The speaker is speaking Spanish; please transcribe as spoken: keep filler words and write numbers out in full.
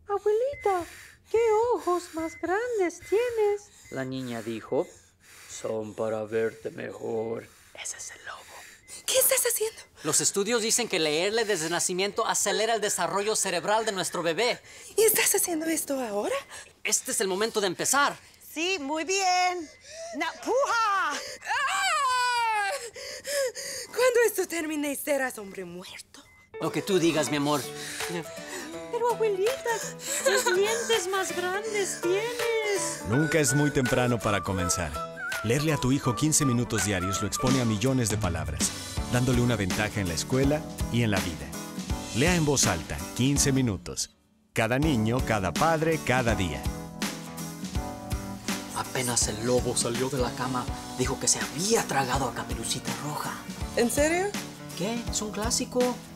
Abuelita, ¿qué ojos más grandes tienes? La niña dijo, son para verte mejor. Ese es el lobo. ¿Qué estás haciendo? Los estudios dicen que leerle desde nacimiento acelera el desarrollo cerebral de nuestro bebé. ¿Y estás haciendo esto ahora? Este es el momento de empezar. Sí, muy bien. ¡Na, puja! ¡Ah! Cuando esto termine, serás hombre muerto. Lo que tú digas, mi amor. Pero abuelita, ¿qué dientes más grandes tienes? Nunca es muy temprano para comenzar. Leerle a tu hijo quince minutos diarios lo expone a millones de palabras, dándole una ventaja en la escuela y en la vida. Lea en voz alta, quince minutos. Cada niño, cada padre, cada día. Apenas el lobo salió de la cama, dijo que se había tragado a Caperucita Roja. ¿En serio? ¿Qué? Es un clásico.